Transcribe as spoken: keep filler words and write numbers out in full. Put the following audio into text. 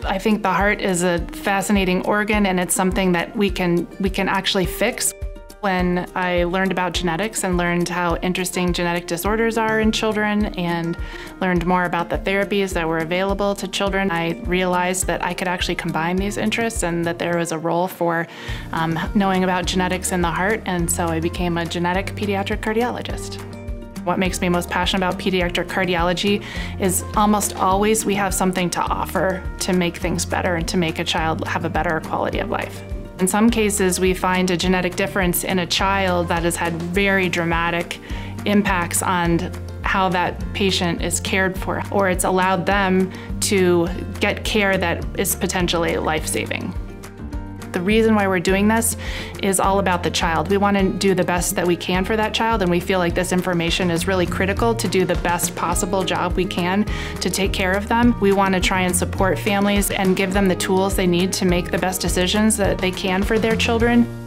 I think the heart is a fascinating organ, and it's something that we can, we can actually fix. When I learned about genetics and learned how interesting genetic disorders are in children and learned more about the therapies that were available to children, I realized that I could actually combine these interests and that there was a role for um, knowing about genetics in the heart, and so I became a genetic pediatric cardiologist. What makes me most passionate about pediatric cardiology is almost always we have something to offer to make things better and to make a child have a better quality of life. In some cases, we find a genetic difference in a child that has had very dramatic impacts on how that patient is cared for, or it's allowed them to get care that is potentially life-saving. The reason why we're doing this is all about the child. We want to do the best that we can for that child, and we feel like this information is really critical to do the best possible job we can to take care of them. We want to try and support families and give them the tools they need to make the best decisions that they can for their children.